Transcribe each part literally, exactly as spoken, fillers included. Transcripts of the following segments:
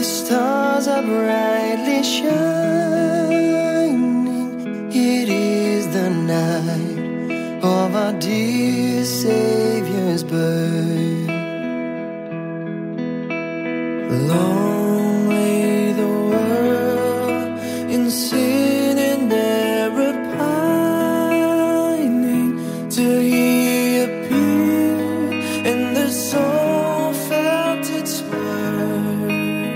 stars are brightly shining. It is the night of our dear Savior's birth. Long lay the world in sin and error pining, till He appeared and the soul felt its worth.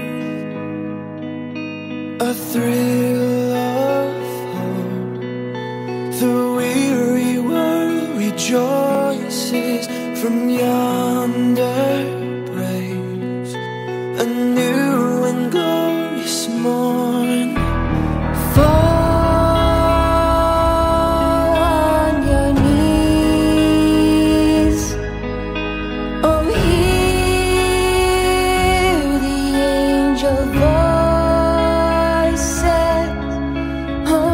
A thrill of hope, the weary world rejoices from yonder praise. A new and glorious morn. Fall on your knees, oh hear the angel voices. Oh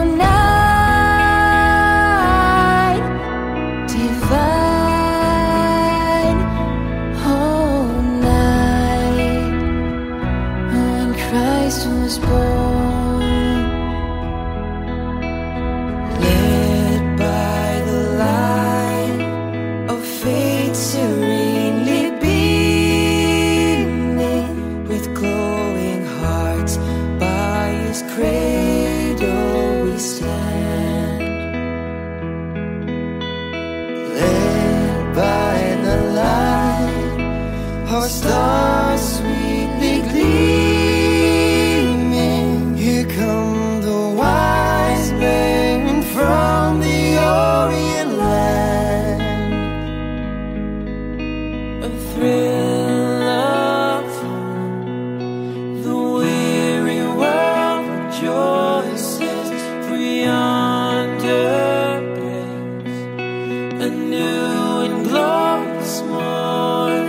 night divine, oh night when Christ was born. Led by the light of faith serenely beaming, with glowing hearts by His cradle we stand. Led by the light, our stars sweetly gleaming. Here come the wise men from the Orient land. A thrill of hope, the weary world rejoices, for yonder breaks a new and glorious morn.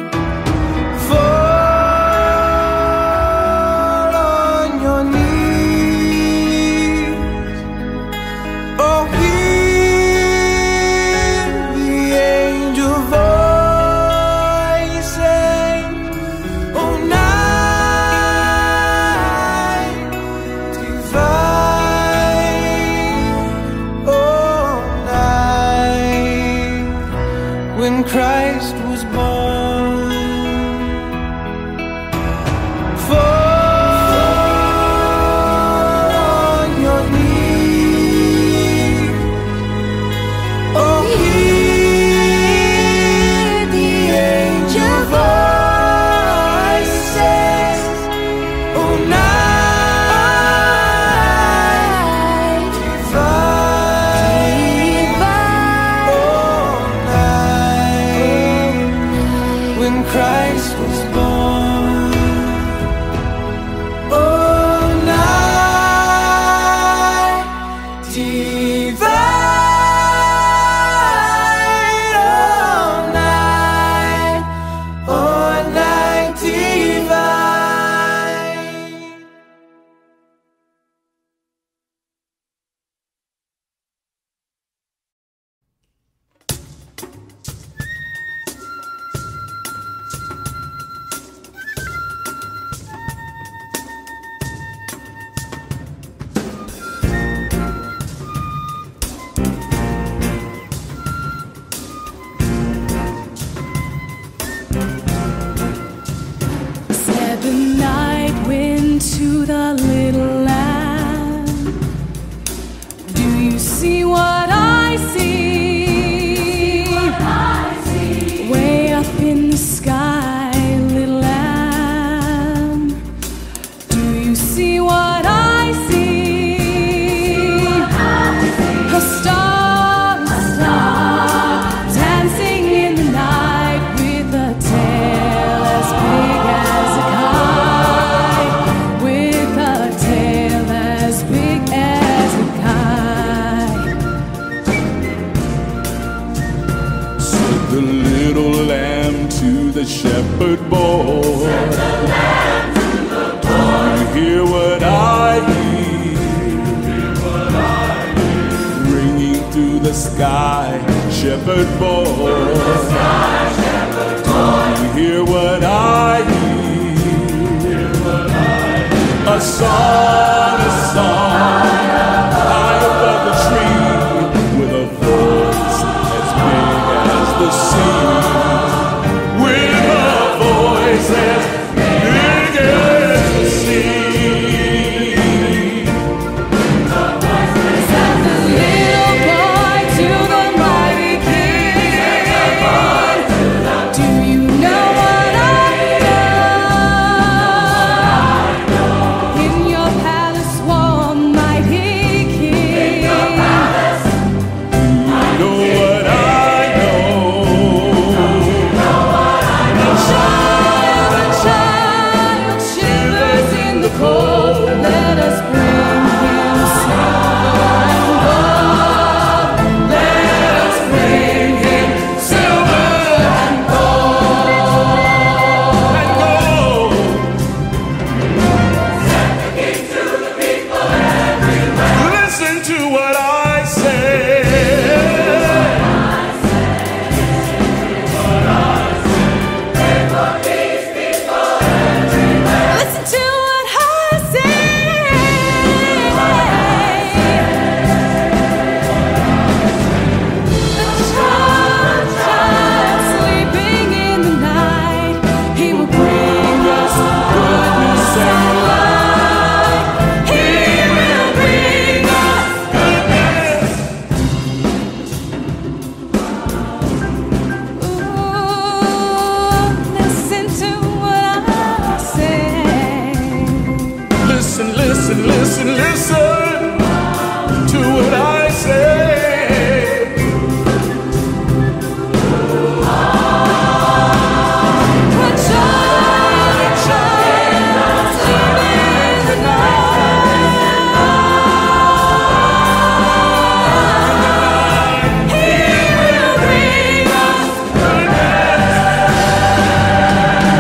Fall on your knees, oh hear the angel voices. Oh night divine, oh night when Christ was born. Fall on your knees, oh hear the angel voices. Oh night divine, oh night when Christ was born. Oh night divine, oh night, oh night divine. Said the night wind to the little lamb, do you see what I see? Way up in the sky, little lamb, do you see what I see? A star, a star, dancing in the night with a tail as big as a kite, with a tail as big as a kite. Said the little lamb to the shepherd boy, do you hear what I hear? Ringing through the sky, shepherd boy, do you hear what I hear? song, a song, high above the tree, with a voice as big as the sea, with a voice as big as the sea.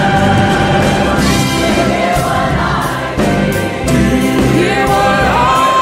Hear what I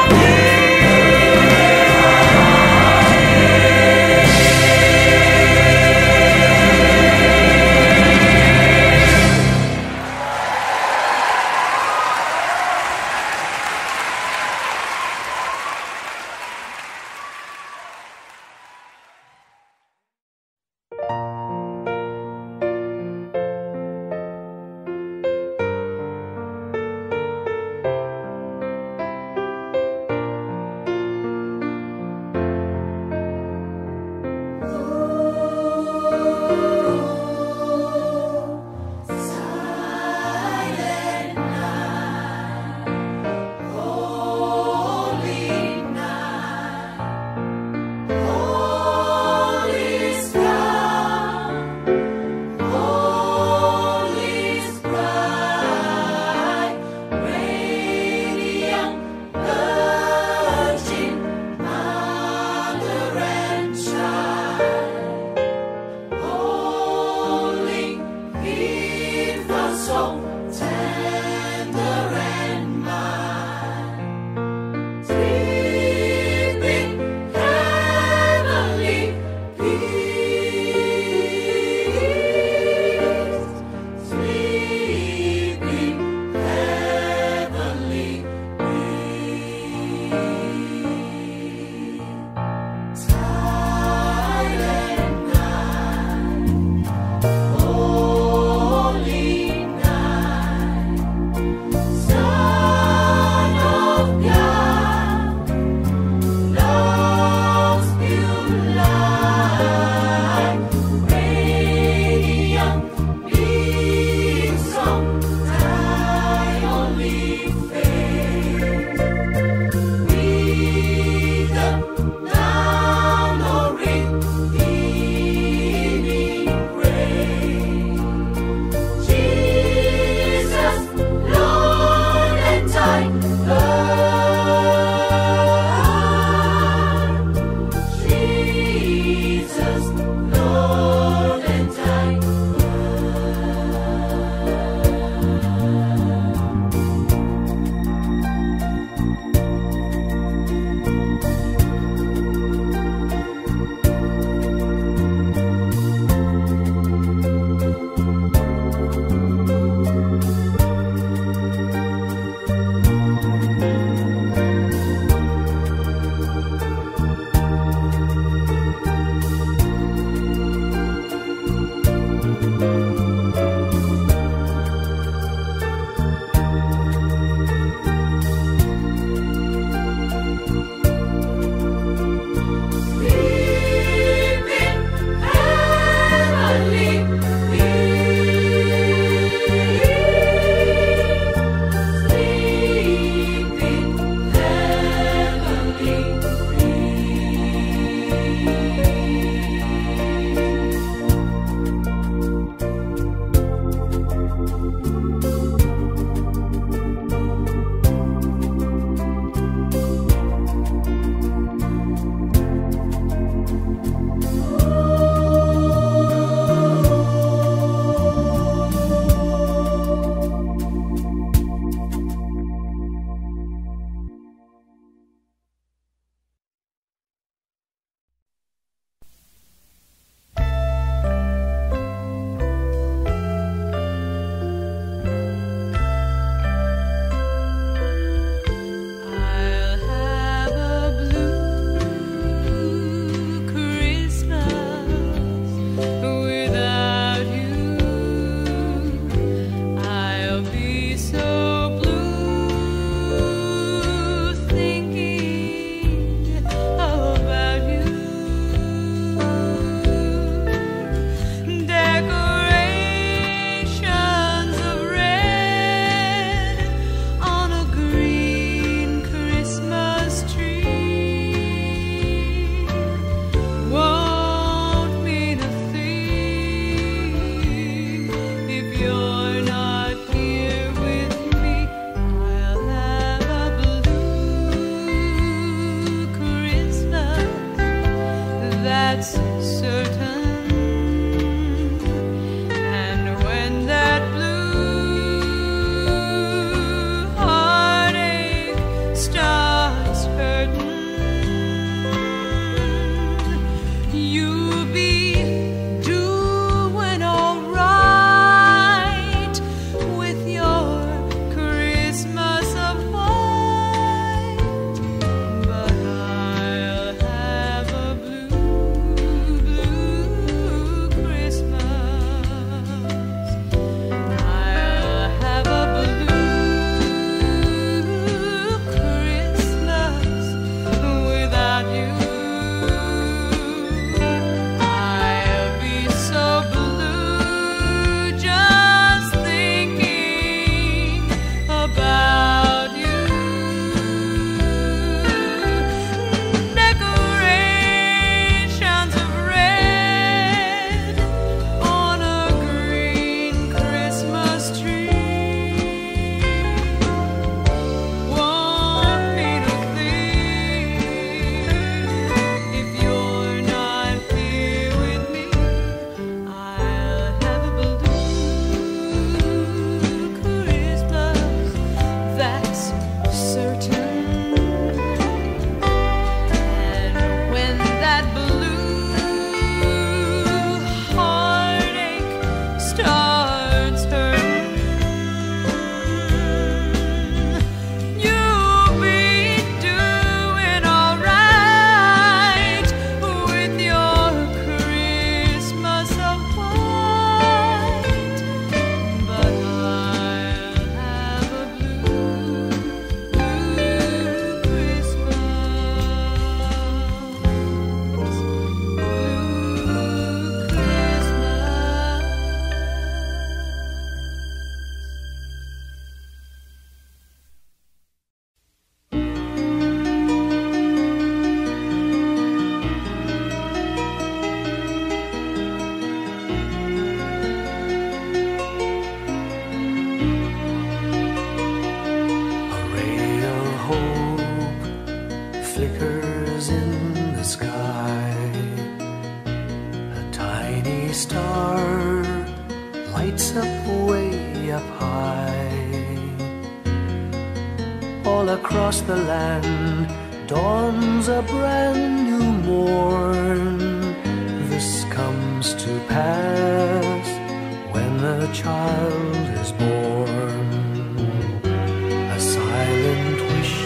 across the land dawns a brand new morn. This comes to pass when a child is born. A silent wish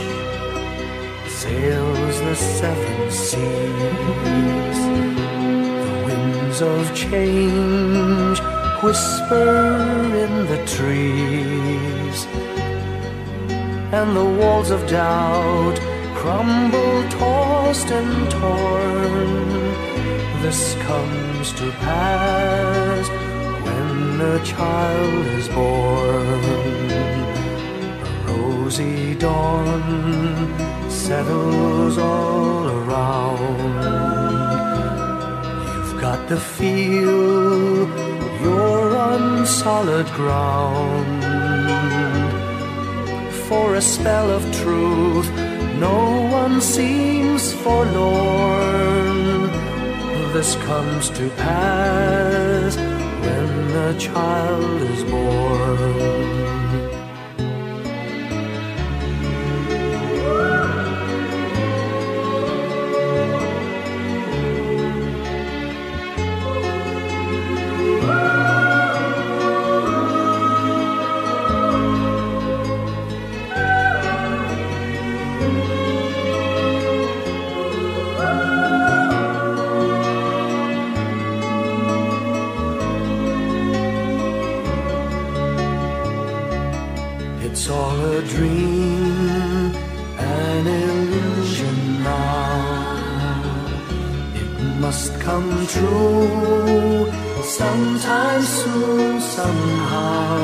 sails the seven seas. The winds of change whisper in the trees, and the walls of doubt crumble, tossed and torn. This comes to pass when a child is born. A rosy dawn settles all around. You've got to feel you're on solid ground. For a spell of truth, no one seems forlorn. This comes to pass when a child is born. It's all a dream, an illusion now. It must come true sometime soon, somehow.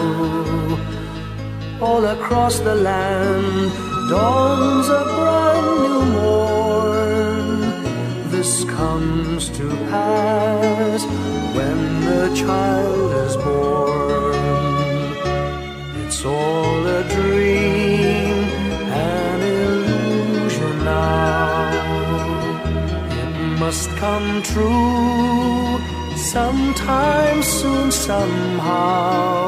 All across the land dawns a brand new morn. This comes to pass when the child is born. It's all a dream, an illusion now. It must come true sometime soon, somehow.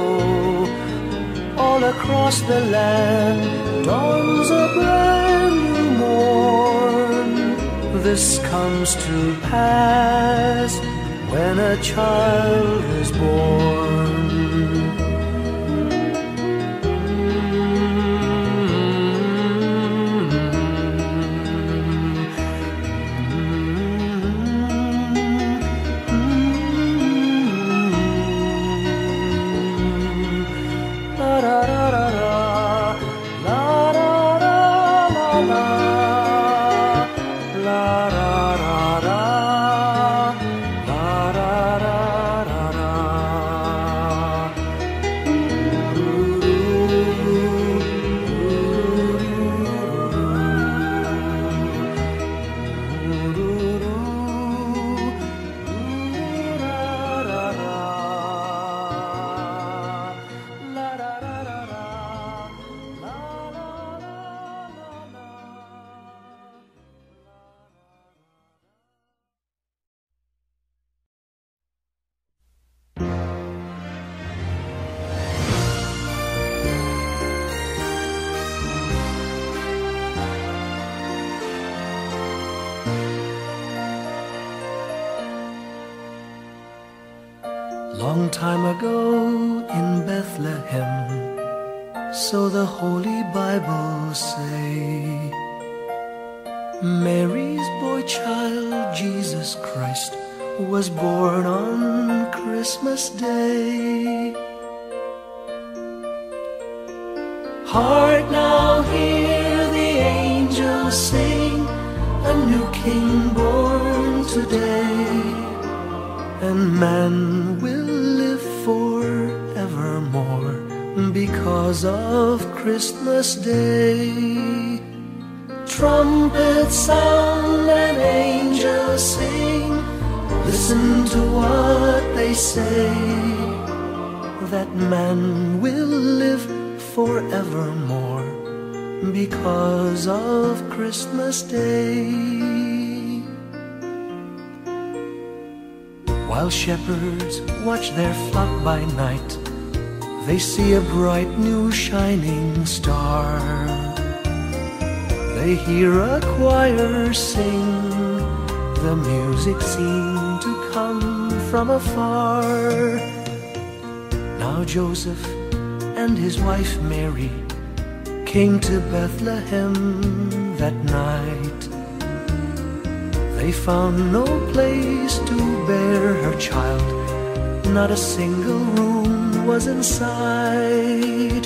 All across the land dawns a brand new morn. This comes to pass when a child is born. Long time ago in Bethlehem, so the Holy Bible say, Mary's boy child, Jesus Christ, was born on Christmas Day. Hark now, hear the angels sing, a new King born today, and man will live forevermore because of Christmas Day. Trumpets sound and angels sing, listen to what they say, that man will live forevermore because of Christmas Day. While shepherds watch their flock by night, they see a bright new shining star. They hear a choir sing. The music seemed to come from afar. Now Joseph and his wife Mary came to Bethlehem that night. They found no place to bear her child. Not a single room was in sight.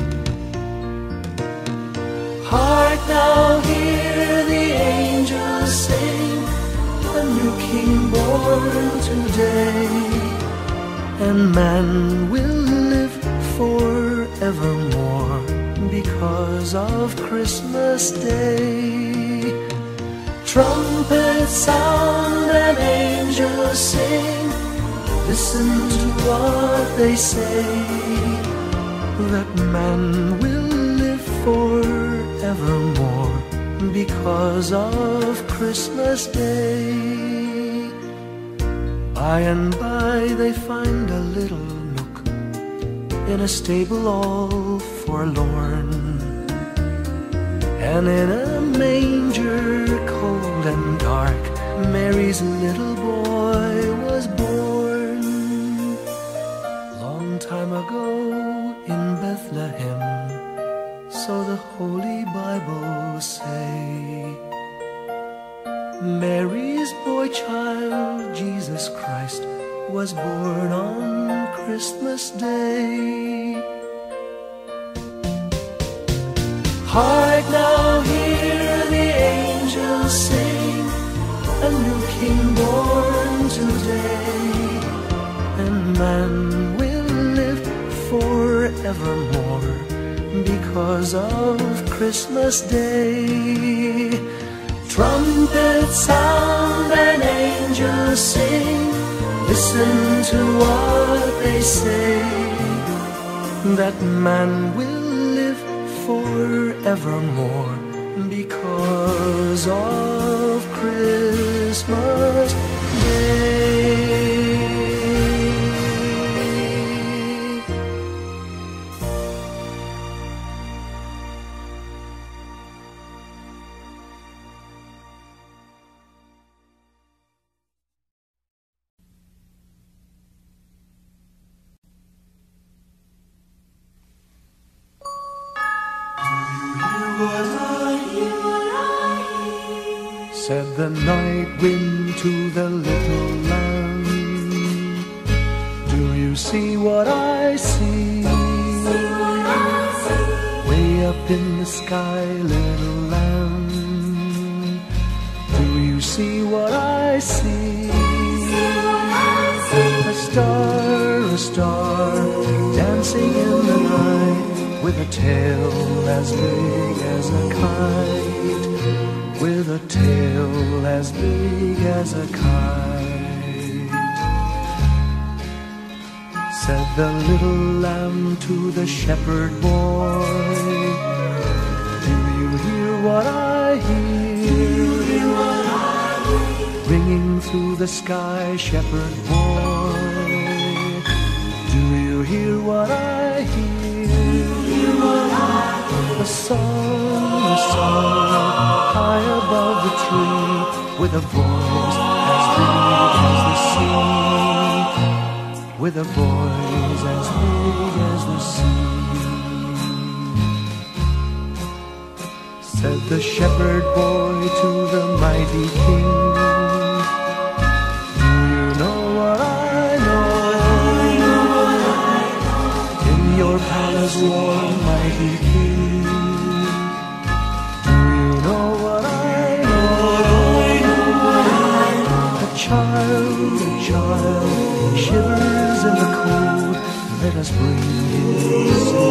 Hark now, hear the angels sing, a new king born today, and man will live forevermore because of Christmas Day. Trumpets sound and angels sing, listen to what they say, that man will live forevermore because of Christmas Day. By and by they find a little nook in a stable all forlorn, and in a manger cold and dark, Mary's little boy was born. Long time ago in Bethlehem, so the Holy Bible say, Mary's boy child, Jesus Christ, was born on Christmas Day. Hark now, hear the angels sing, a new king born today, and man will live forevermore because of Christmas Day. Trumpets sound and angels sing, listen to what they say, that man will live forevermore because of Christmas Day. Said the night wind to the little lamb, do you see what I see? Way up in the sky, little lamb, do you see what I see? A star, a star, dancing in the night, with a tail as big as a kite, with a tail as big as a kite. Said the little lamb to the shepherd boy, do you hear what I hear? Ringing through the sky, shepherd boy, do you hear what I hear? A song, a song, high above the tree, with a voice as big as the sea, with a voice as big as the sea. Said the shepherd boy to the mighty king, do you know what I know? In your palace warm, mighty king, child, a child, shivers in the cold, let us bring him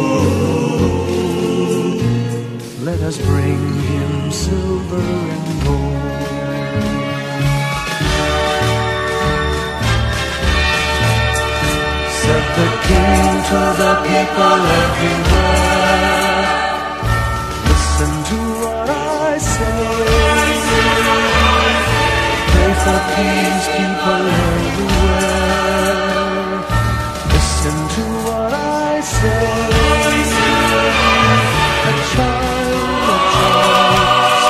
silver, let us bring him silver and gold. Said the king to the people everywhere, listen to what I say, for peace, people everywhere, listen to what I say. A child, a child,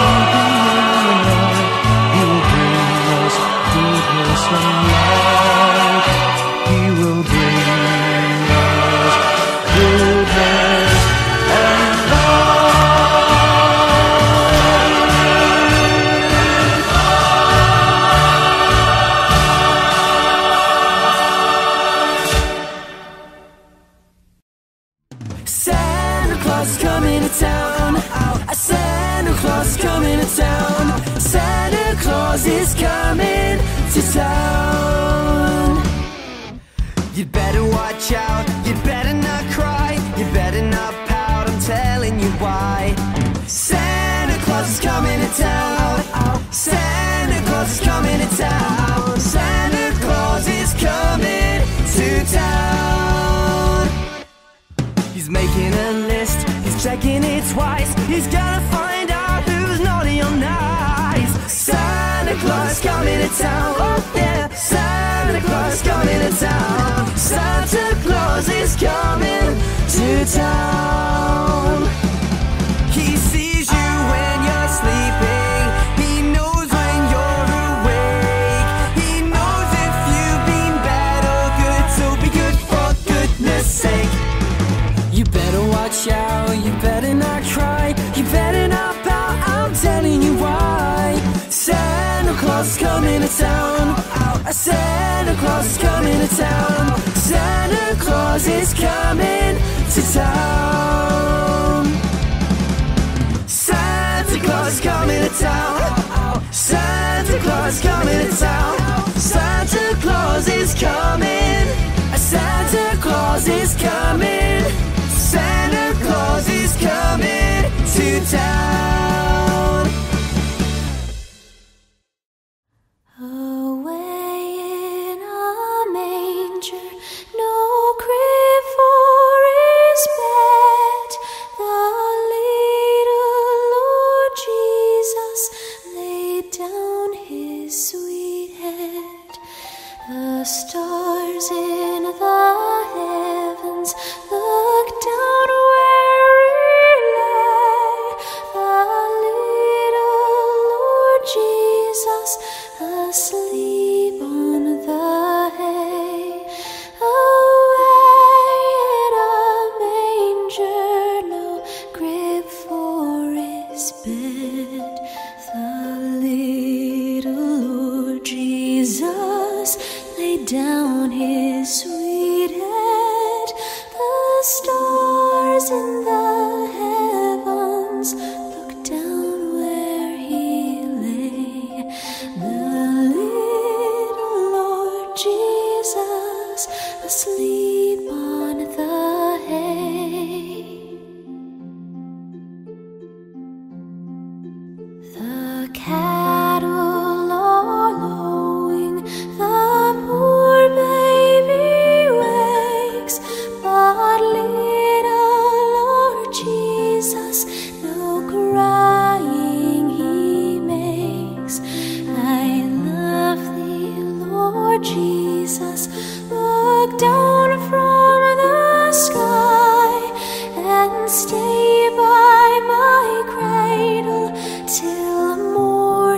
Santa Claus is coming to town. Santa Claus is coming to town. You better watch out, you better not cry, you better not pout, I'm telling you why. Santa Claus is coming to town. Santa Claus is coming to town. Santa Claus is coming to town. He's making a list, he's checking it twice. He's gonna find out who's naughty or nice. Santa Claus is coming to town. Oh yeah, Santa Claus is coming to town. Santa Claus is coming to town. He sees you when you're sleeping. He knows when you're awake. He knows if you've been bad or good, so be good for goodness sake. You better watch out, you better not cry, you better not pout, I'm telling you why. Santa Claus is coming to town. Santa Claus is coming to town. Santa Claus is coming to town. Santa Claus is coming to town. Santa Claus is coming to town. Santa Claus is coming. Santa Claus is coming. Santa Claus is coming to town. Away in a manger, no crib for his bed, the little Lord Jesus laid down his sweet head. The stars in the heavens looked down where he lay, the little Lord Jesus asleep on the hay. Away in a manger, no crib for his bed, the little Lord Jesus laid down his sweet head. The stars in the heavens looked down where he lay, the little Lord Jesus asleep on the hay. The cattle are lowing, the poor baby wakes, but little Lord Jesus no crying he makes. I love thee, Lord Jesus, look down from the sky and stay by my cradle till morning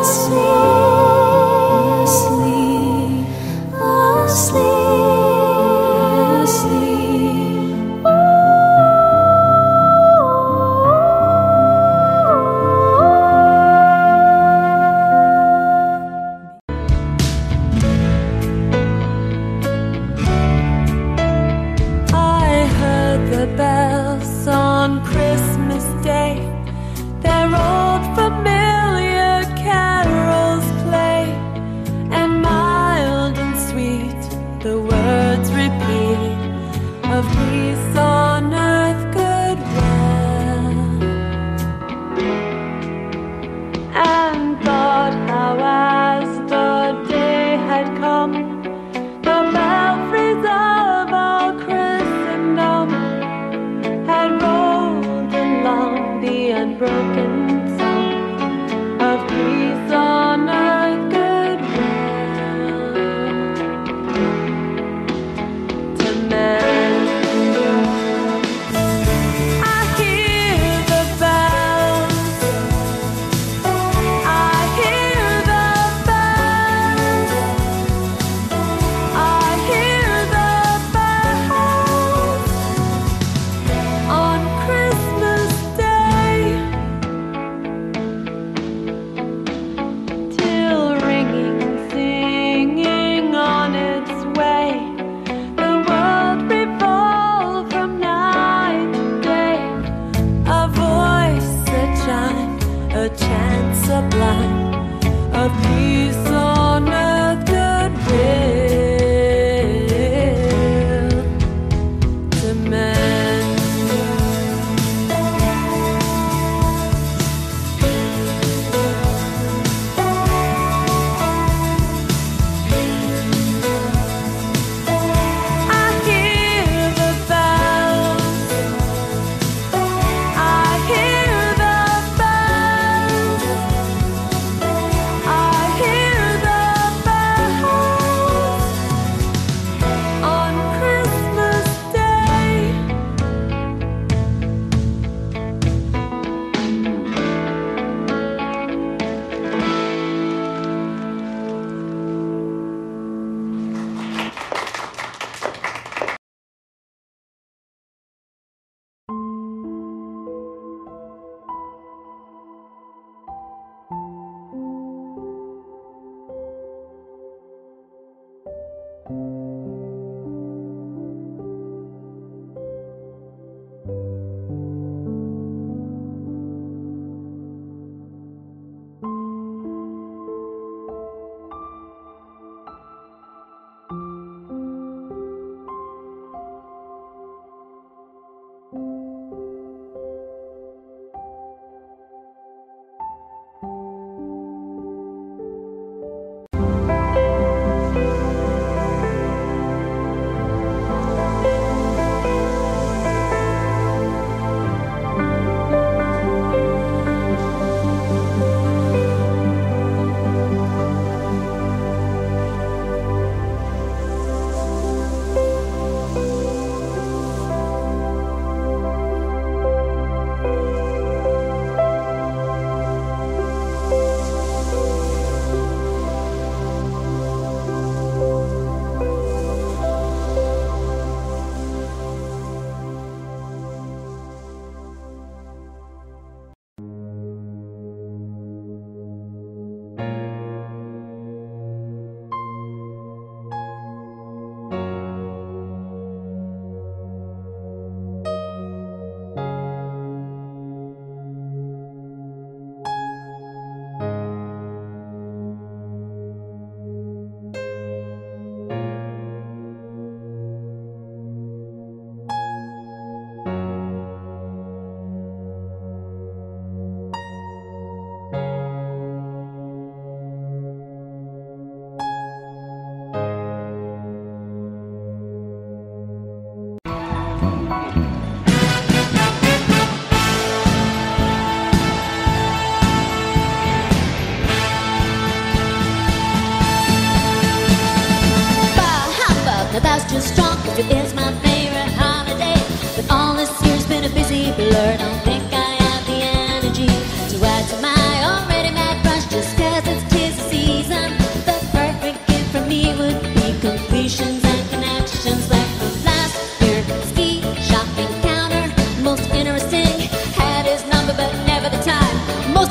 'cause it is my favorite holiday. But all this year's been a busy blur. Don't think I have the energy to add to my already mad rush just 'cause it's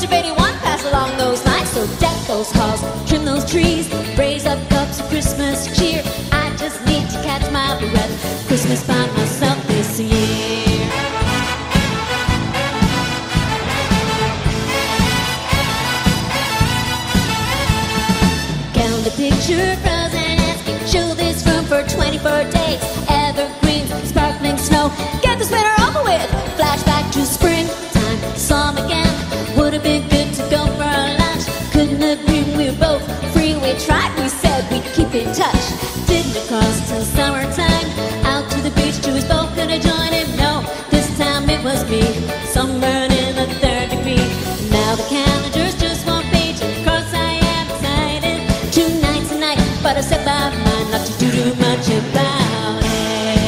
much of anyone pass along those lines. So deck those halls, trim those trees, raise up cups of Christmas cheer. I just need to catch my breath. Christmas by myself this year. Count the picture frozen asking, show this room for twenty-four days. Evergreens, sparkling snow, get this winter over with. Flashback to springtime, saw 'em again. Would have been good to go for a lunch. Couldn't agree, we were both free. We tried, we said we'd keep in touch. Didn't cross till summertime, out to the beach to his boat. Could have joined him, no, this time it was me. Sunburn in the third degree. Now the calendar's just one page, and of course I am excited. Two nights a night, but I set my mind not to do too much about it.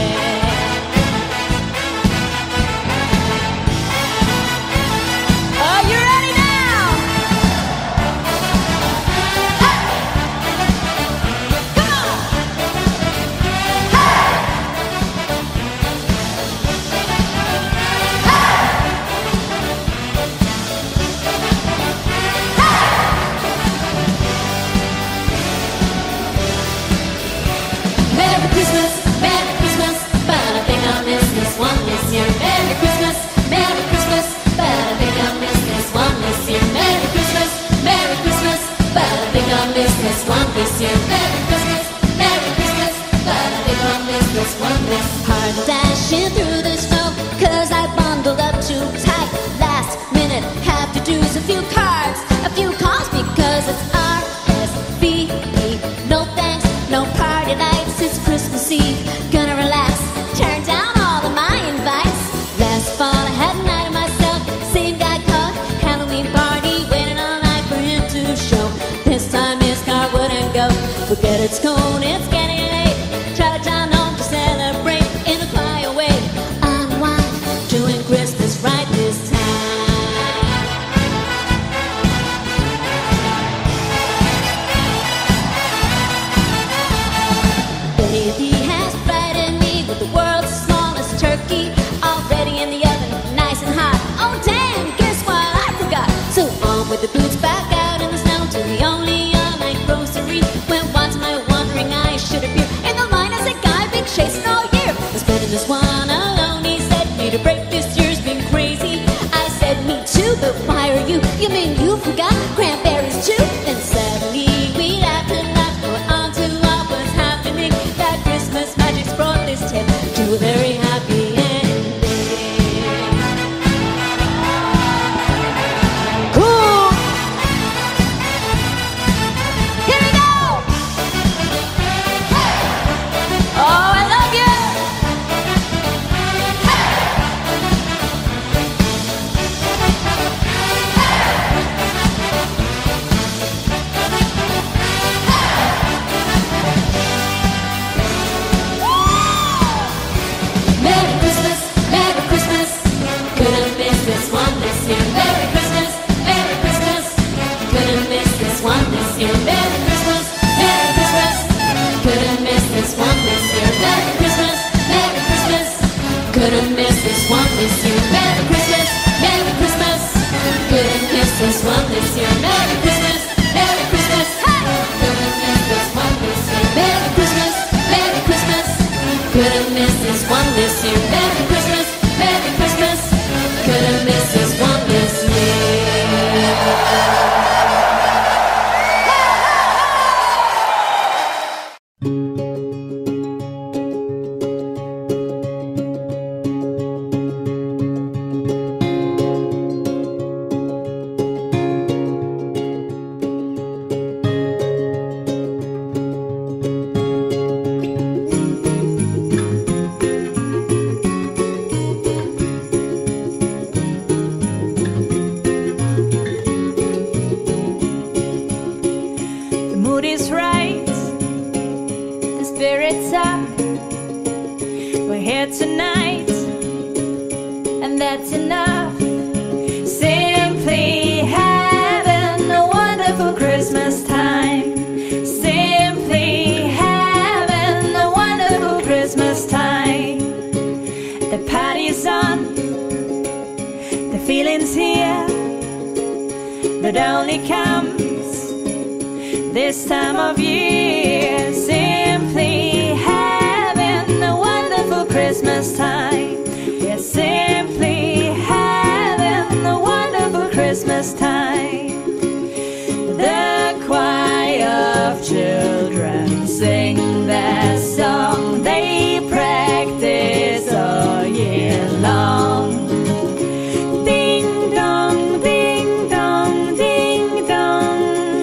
This one this year. Merry Christmas, Merry Christmas, but I think I'll miss this one this hard dashing through the snow, cause I bundled up too tight. Last minute, have to do a few cards, a few calls, because it's R S V P. No thanks, no party nights, it's Christmas Eve. Gonna relax, turn down all of my invites. Last fall I had a night of myself, same guy called Halloween party, waiting all night for him to show. This time his car wouldn't go. Forget it's cold, it's getting late. Try to time home to celebrate in a quiet way. Unwind, doing Christmas right this time. Baby has frightened me with the world's smallest turkey, already in the oven, nice and hot. Oh damn, guess what I forgot? So on with the boots, back out in the snow to the only online grocery. When once my wandering eyes should appear in the line as a guy been chasing all year. I'm spending this one alone, he said. Need a break, this year's been crazy. I said me too, but why are you? You mean you forgot cranberries too? Then suddenly we laughed and laughed, going on to what was happening. That Christmas magic's brought this tale to a very happy ending. Cool! Here we go! Oh, I love you! Merry Christmas, Merry Christmas. Couldn't miss this one this year. Merry Christmas, Merry Christmas. Couldn't miss this one this year. Merry Christmas, Merry Christmas. Couldn't miss this one this year. Merry Christmas, Merry Christmas. Couldn't miss this one this year. Merry Christmas, Merry Christmas. Couldn't miss this one this year. Merry Christmas, Merry Christmas. Couldn't miss this one this year. Merry Christmas, Merry Christmas. Couldn't miss this one this year. Merry Christmas, Merry Christmas. Couldn't miss this one this year. Tonight, and that's enough. Simply having a wonderful Christmas time. Simply having a wonderful Christmas time. The party's on, the feeling's here. that only comes this time of year. Simply having a wonderful Christmas time. Yeah, simply having a wonderful Christmas time. The choir of children sing their song. They practice all year long. Ding dong, ding dong, ding dong.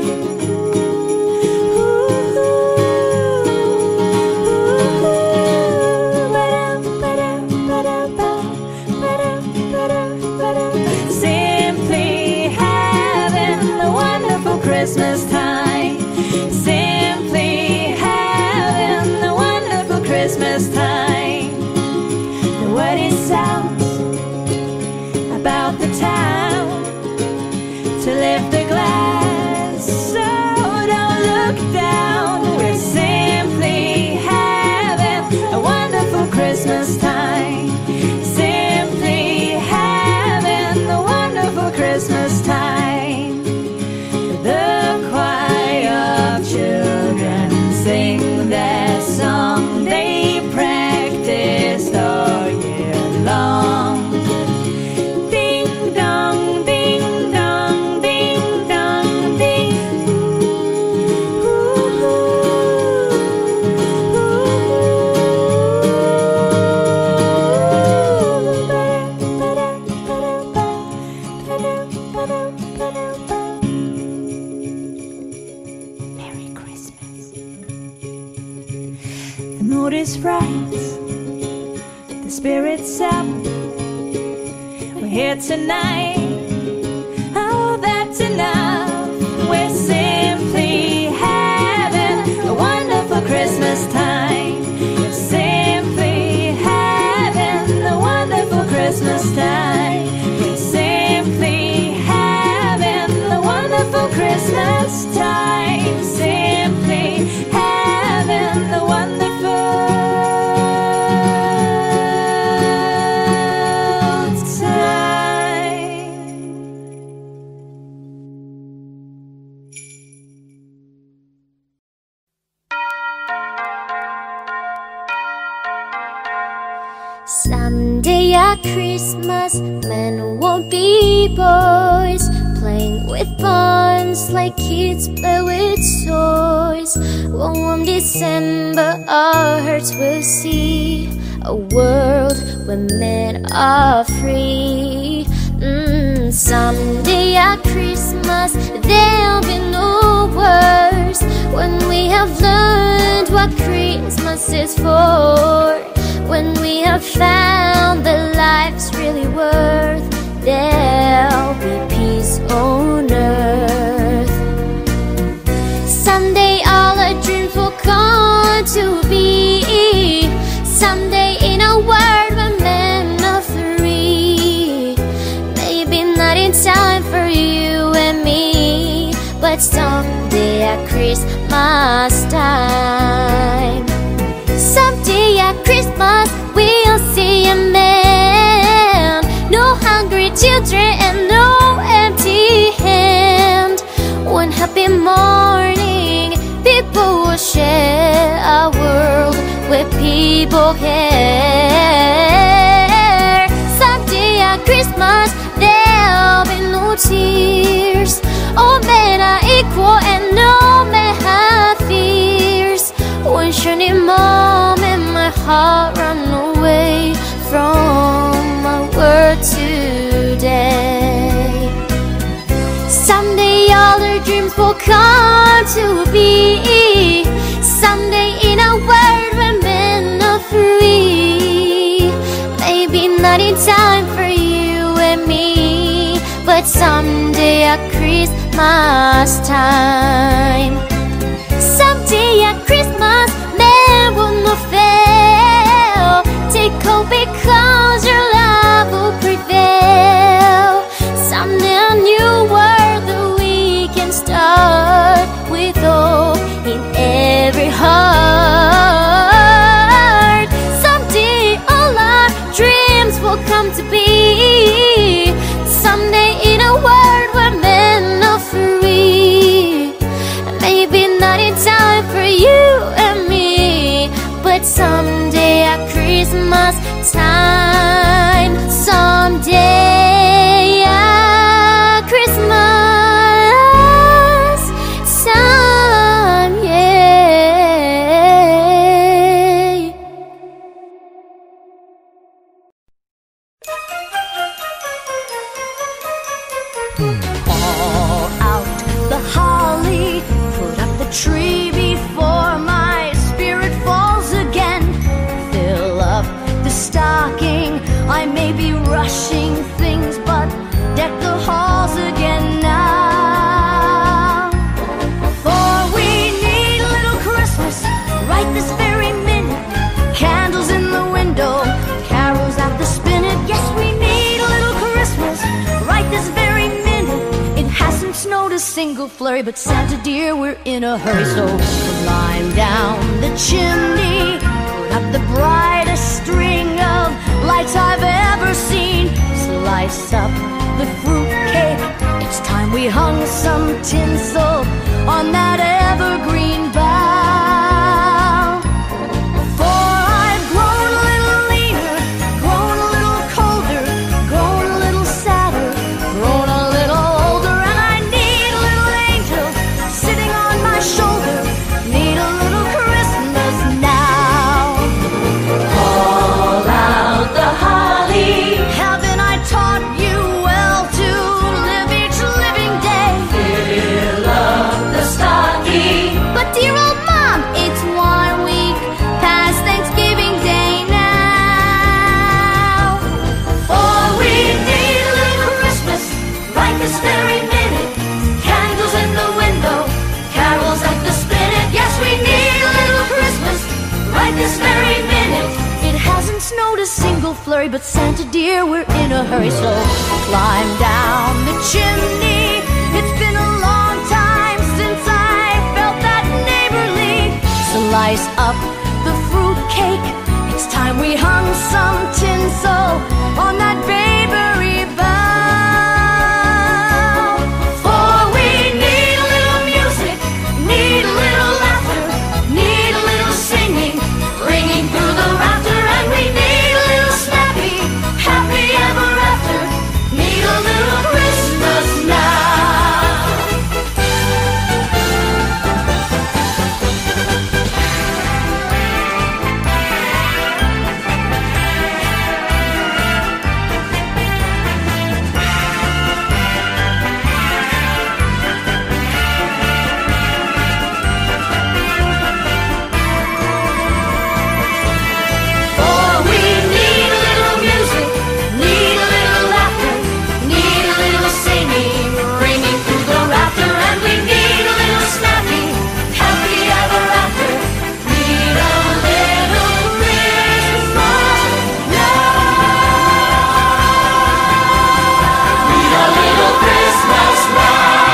Simply having a wonderful Christmas time. Simply having a wonderful Christmas time. The word is out about the town to lift the glass, so don't look down. We're simply having a wonderful Christmas time. Simply having a wonderful Christmas time. The choir of children sing their song. They practiced all year long. Ding dong, ding dong, ding dong, ding. Merry Christmas. The mood is right, the spirit's up. We're here tonight, oh that's enough. We're simply having a wonderful Christmas time. We're simply having a wonderful Christmas time. We're simply having a wonderful Christmas time. Simply having a wonderful Someday at Christmas, men won't be boys, playing with bombs like kids play with toys. One warm December, our hearts will see a world where men are free. Mm, someday at Christmas, there'll be no worse, when we have learned what Christmas is for. When we have found that life's really worth, there'll be peace on earth. Someday all our dreams will come to be. Someday in a world where men are free. Maybe not in time for you and me, but someday at Christmas time. Someday at Christmas we'll see a man, no hungry children and no empty hand. One happy morning people will share a world where people care. Someday at Christmas there'll be no tears. All men are equal and no man have fears. One shining moment my heart ran away from my world today. Someday all our dreams will come to be. Someday in a world where men are free. Maybe not in time for you and me, but someday at Christmas time. Someday at Christmas men will not fail. Take hope because your love will prevail. Someday a new world that we can start with hope in every heart. Someday all our dreams will come to be. Someday in a world where men are hasn't snowed a single flurry, but Santa dear, we're in a hurry. So climb down the chimney, put up the brightest string of lights I've ever seen. Slice up the fruitcake, it's time we hung some tinsel on that evergreen bough. For I've grown a little leaner, grown a little colder, grown a little sadder, grown a little older, and I need a little angel sitting on my shoulder, need a little Christmas now. Call out the holly, haven't I taught you well to live each living day? Fill up the stocking. But dear old Mom, it's one week past Thanksgiving Day now. For we need a little Christmas right this very minute. Candles in the window, carols at the spinet. Yes, we need a little Christmas right this very minute. It hasn't snowed a single flurry, but Santa dear, we're in a hurry. So climb down the chimney, it's been a long time since I felt that neighborly. Slice up the fruitcake, it's time we hung some tinsel on that bakery bough. For we need a little music, need a little laughter, need a little singing, ringing through the rafter, and we need a little snappy, happy ever after, need a little Christmas now. For we need a little music, need a little laughter, need a little singing, ringing through the rafter, and we need a little snappy, happy ever after, need a little Christmas now. Need a little Christmas now.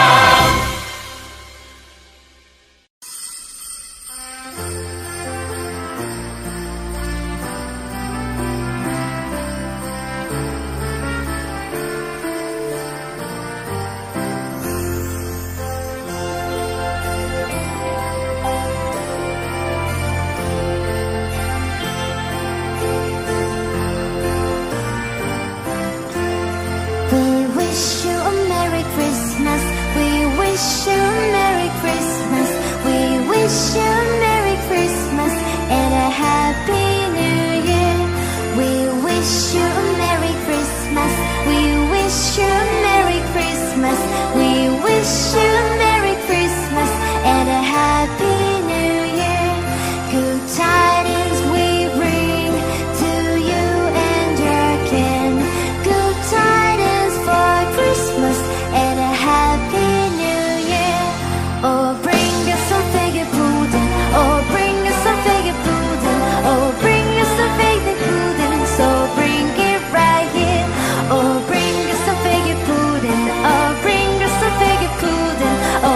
We wish you a Merry Christmas. We wish you a Merry Christmas. We wish you a Merry Christmas and a Happy New Year. We wish you a Merry Christmas. We wish you a Merry Christmas. We wish you a Merry Christmas and a Happy New Year. Good tidings we bring to you and your kin. Good tidings for Christmas and a Happy New Year. Oh, bring us some figure pudding. Oh, bring us some figure pudding. Oh, bring us some figure pudding. So bring it right here. Oh, bring us some figure pudding. Oh, bring us some figure pudding. Oh,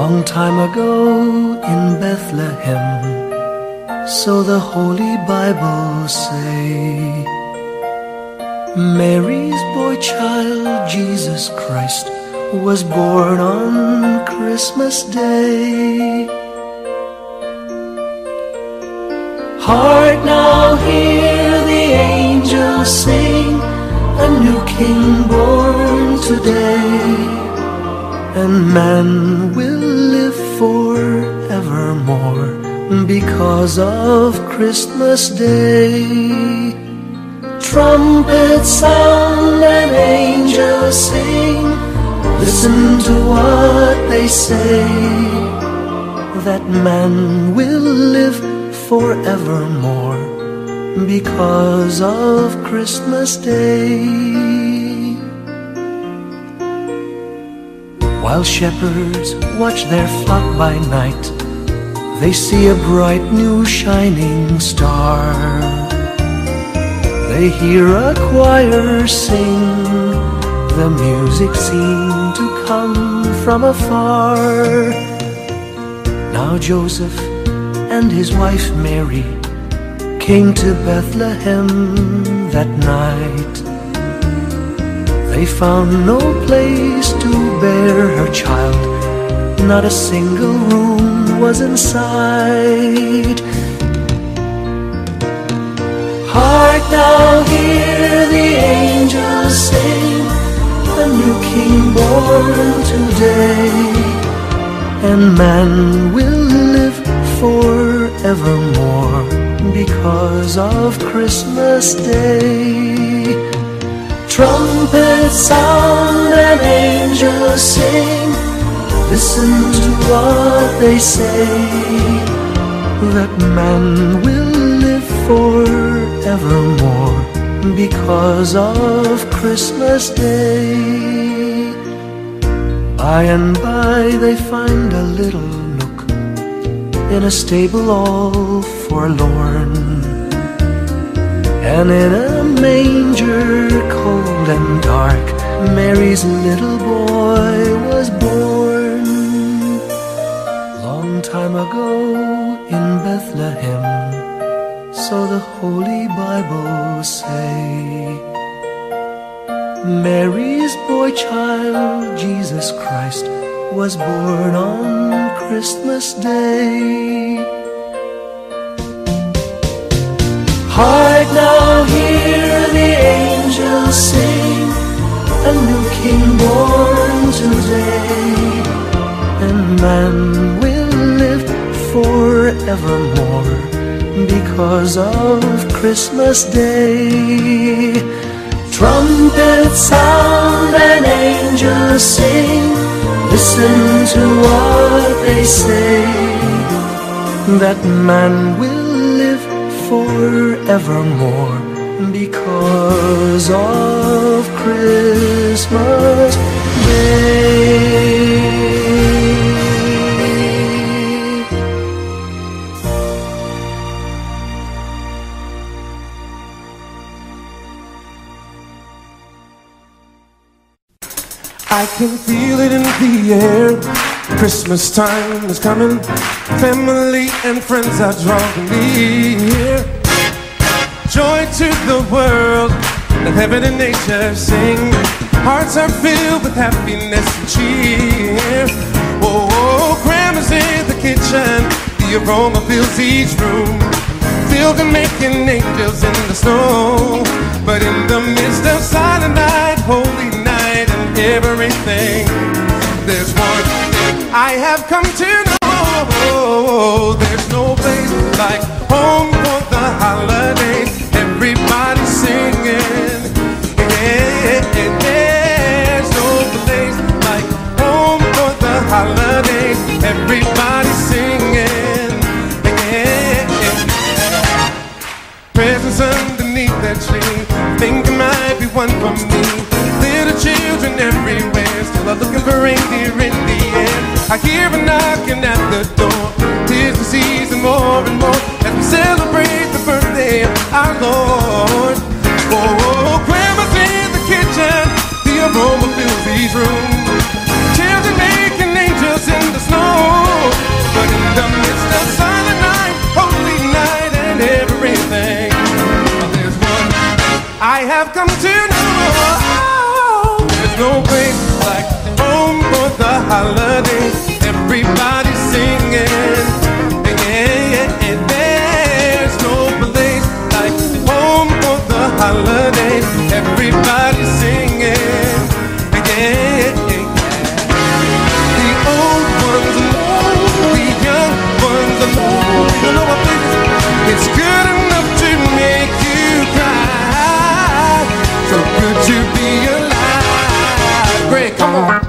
Long time ago in Bethlehem, so the Holy Bible say, Mary's boy child, Jesus Christ, was born on Christmas Day. Hark now, hear the angels sing, a new King born today, and man will live forevermore because of Christmas Day. Trumpets sound and angels sing, listen to what they say, that man will live forevermore because of Christmas Day. While shepherds watch their flock by night, they see a bright new shining star. They hear a choir sing, the music seemed to come from afar. Now Joseph and his wife Mary came to Bethlehem that night. They found no place to bear her child, not a single room was in sight. Hark now, hear the angels sing, a new King born today, and man will live forevermore because of Christmas Day. Trumpets sound and angels sing, listen to what they say, that man will live forevermore because of Christmas Day. By and by they find a little nook in a stable all forlorn, and in a manger cold and dark, Mary's little boy was born. Long time ago in Bethlehem, so the Holy Bible say, Mary's boy child, Jesus Christ, was born on Christmas Day. Hark now, hear the angels sing, a new King born today, and man will live forevermore because of Christmas Day. Trumpets sound and angels sing, listen to what they say, that man will live forevermore because of Christmas Day. I can feel it in the air. Christmas time is coming. Family and friends are drawing near. Joy to the world, let heaven and nature sing. Hearts are filled with happiness and cheer. Oh, oh, grandma's in the kitchen, the aroma fills each room. Still can making angels in the snow. But in the midst of silent night, holy night, and everything, there's one thing I have come to know. There's no place like home for the holidays. Everybody singing. Yeah, there's no place like home for the holidays. Everybody singing. Yeah, presents underneath that tree, think it might be one for me. Little children everywhere still are looking for reindeer in the air. I hear a knocking at the door. Tis the season more and more as we celebrate the birthday of our Lord. Oh, grandma's in the kitchen, the aroma fills these rooms. Children making angels in the snow. I have come to know there's no place like home for the holidays. Everybody's singing, yeah, yeah, yeah. There's no place like home for the holidays. Everybody's singing, yeah, yeah, yeah. The old ones know, the young ones know. You know what, baby? It's good enough to make you cry. So good to be alive. Great, come on.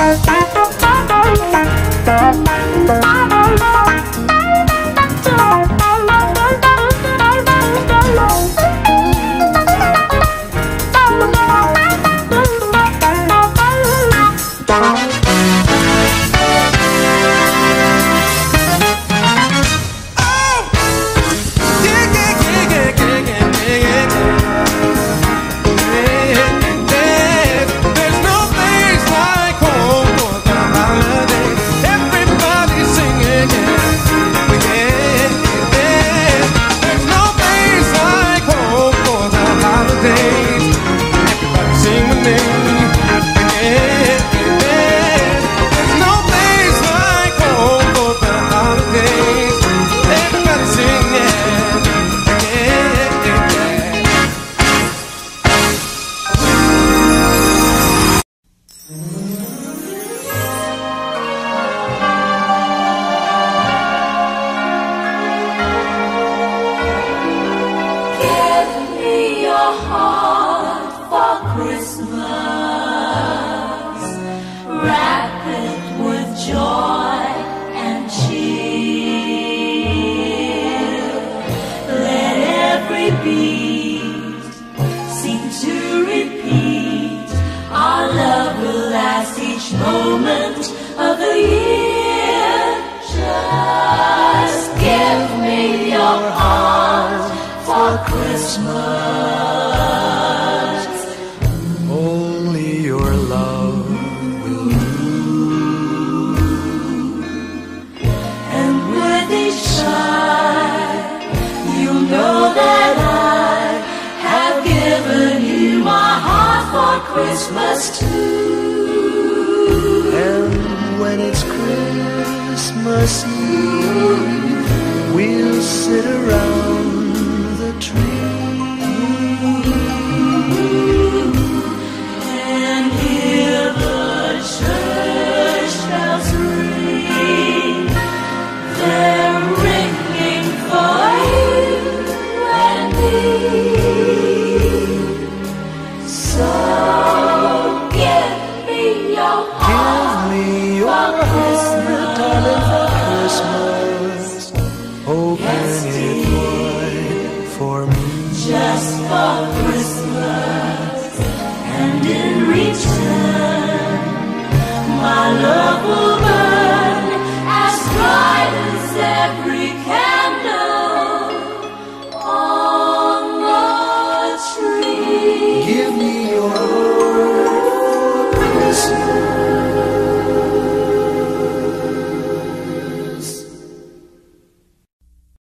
Christmas too. And when it's Christmas Eve, we'll sit around the tree and hear the church bells ring. They're ringing for you and me. So give me your heart, give me your for heart, darling, for Christmas. Open Yes, it dear. wide for me. Just for Christmas, and in return, my love.